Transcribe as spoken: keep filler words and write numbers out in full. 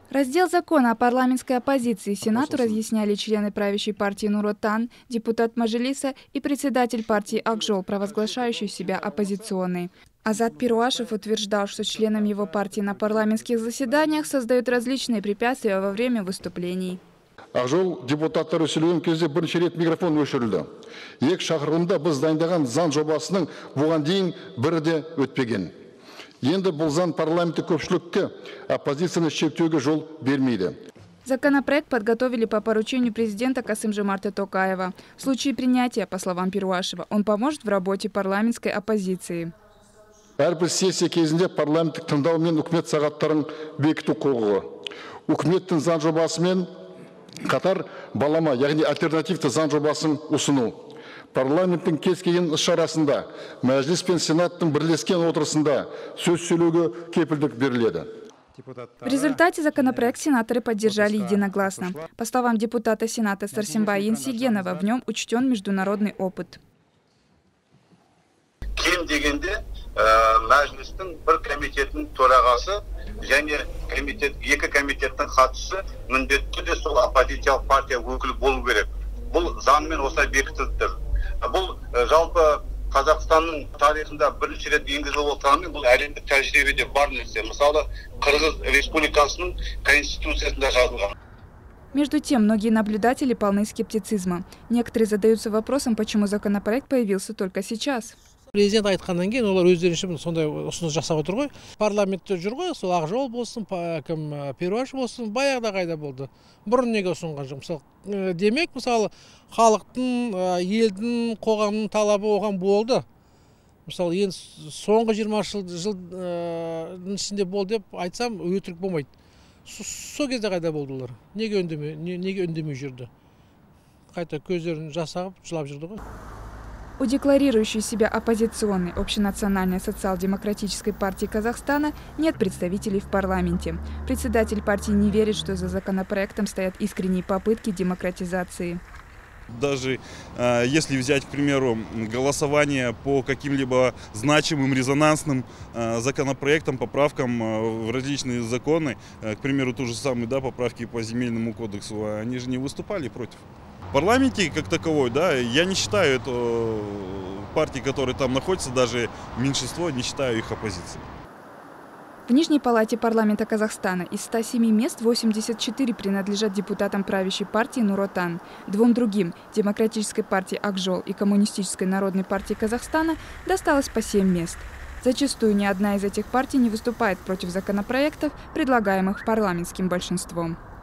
Раздел закона о парламентской оппозиции Сенату разъясняли члены правящей партии Нур Отан, депутат Мажилиса и председатель партии Акжол, провозглашающий себя оппозиционной. Азат Пируашев утверждал, что членам его партии на парламентских заседаниях создают различные препятствия во время выступлений. Акжол депутаттары сөйлеген кезде бірінші рет микрофон өшірілді. Екі шақырылымда біз дайындаған заң жобасының бұған дейін бірі де өтпеген. Енді бұл заң парламенті көпшілікке оппозицияны шектеуге жол бермейді. Законопроект подготовили по поручению президента Касым-Жомарта Токаева. В случае принятия, по словам Пируашева, он поможет в работе парламентской оппозиции. Әрбір сессия кезінде парламенттік тыңдау мен үкімет сағаттарын бекіту құқығы. Үкіметтің заң жобасымен қатар балама, яғни альтернативті заң жобасын ұсыну. Парламенттің кез келген іс-шарасында, мәжіліс пен сенаттың бірлескен отырысында сөз сөйлеуге кепілдік беріледі. В результате законопроект сенаторы поддержали единогласно. По словам депутата Сената Сарсембая Енсигенова, в нем учтен международный опыт. Мәжілістің бір комитетінің төрағасы және комитет, екі комитеттің хатшысы міндетті де сол оппозициялық партия өкілі болу керек. Бұл заңмен осылай бекітілді. Бұл жалпы Қазақстанның тарихында бірінші рет енгізіліп отырғанымен бұл әлемдік тәжірибеде бар нәрсе. Мысалы, Қырғыз Республикасының конституциясында жазылған. Между тем, многие наблюдатели полны скептицизма. Некоторые задаются вопросом, почему законопроект появился только сейчас. Президент айтқаннан кейін олар өздерінше сондай ұсыныс жасап отыр ғой. Парламентте жүр ғой, сол Ақжол болсын, кім Пируаш болсын, баяғыда қайда болды. Бұрын неге ұсынған жоқ. Мысалы, демек, мысалы, халықтың, елдің, қоғамның талабы оған болды. Мысалы, енді соңғы жиырма жылдың ішінде болды деп айтсам, өтірік болмайды. Сол кезде қайда болды олар? Неге үндемей жүрді? Қайта көздерін жасағып, жылап жүрді ғой. У декларирующей себя оппозиционной общенациональной социал-демократической партии Казахстана нет представителей в парламенте. Председатель партии не верит, что за законопроектом стоят искренние попытки демократизации. Даже э, если взять, к примеру, голосование по каким-либо значимым резонансным э, законопроектам, поправкам э, в различные законы, э, к примеру, ту же самую, да, поправки по земельному кодексу, они же не выступали против. В парламенте как таковой, да, я не считаю эту партии, которые там находятся, даже меньшинство, не считаю их оппозицией. В Нижней палате парламента Казахстана из ста семи мест восемьдесят четыре принадлежат депутатам правящей партии Нур Отан. Двум другим, Демократической партии Акжол и Коммунистической народной партии Казахстана, досталось по семь мест. Зачастую ни одна из этих партий не выступает против законопроектов, предлагаемых парламентским большинством.